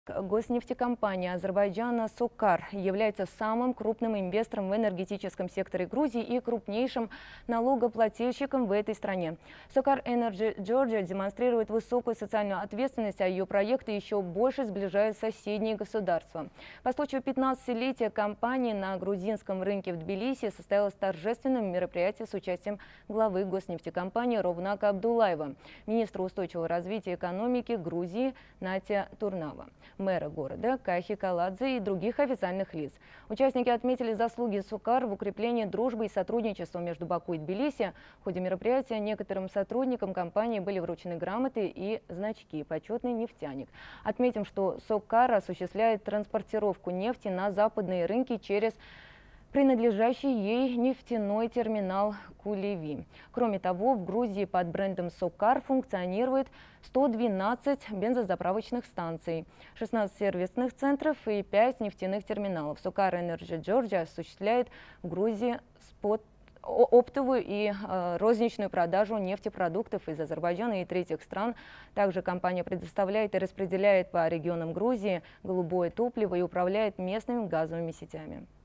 Госнефтекомпания Азербайджана «Сокар» является самым крупным инвестором в энергетическом секторе Грузии и крупнейшим налогоплательщиком в этой стране. «Сокар Energy Georgia» демонстрирует высокую социальную ответственность, а ее проекты еще больше сближают соседние государства. По случаю 15-летия компании на грузинском рынке в Тбилиси состоялось торжественное мероприятие с участием главы госнефтекомпании Ровнака Абдуллаева, министра устойчивого развития экономики Грузии Натя Турнава, мэра города Кахи Каладзе и других официальных лиц. Участники отметили заслуги «Сокар» в укреплении дружбы и сотрудничества между Баку и Тбилиси. В ходе мероприятия некоторым сотрудникам компании были вручены грамоты и значки «Почетный нефтяник». Отметим, что «Сокар» осуществляет транспортировку нефти на западные рынки через принадлежащий ей нефтяной терминал Кулеви. Кроме того, в Грузии под брендом «Сокар» функционирует 112 бензозаправочных станций, 16 сервисных центров и 5 нефтяных терминалов. «Сокар Energy Georgia» осуществляет в Грузии оптовую и розничную продажу нефтепродуктов из Азербайджана и третьих стран. Также компания предоставляет и распределяет по регионам Грузии голубое топливо и управляет местными газовыми сетями.